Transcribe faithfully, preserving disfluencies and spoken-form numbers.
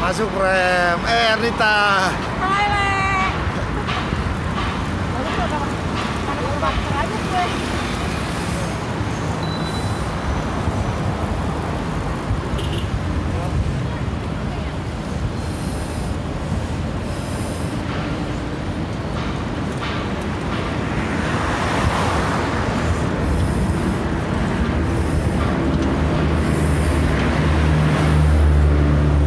Masuk rem. Eh Ernita. Hai Le. Baru tuh ada ada aja gue.